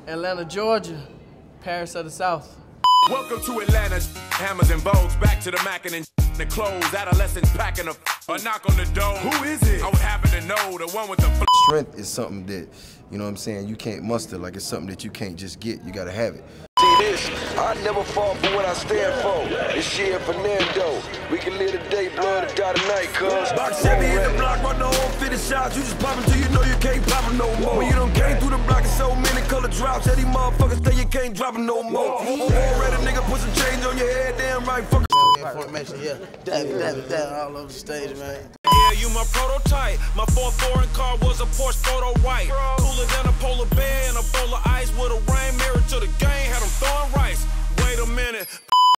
Atlanta, Georgia, Paris of the South. Welcome to Atlanta, hammers and bows, back to the mackin' and the clothes, adolescents packing a knock on the door. Who is it? I would happen to know, the one with the strength is something that, you know what I'm saying, you can't muster. Like, it's something that you can't just get, you gotta have it. See this, I never fall for what I stand for. It's Shea Fernando. We can live the day, blood, or die tonight, cuz. Box 7 in the block, run the whole 50 shots. You just pop until you know you can't pop them no more. When you done came through the block and so many color drops, that these motherfuckers say you can't drop them no more. Already nigga put some change on your head, damn right, fuck. Information, yeah. Dab it, all over the stage, man. Yeah, you my prototype. My 4th foreign car was a Porsche photo white. Cooler than a polar bear and a bowl of ice with a rain mirror to the game. Had them throwing rice. Wait a minute,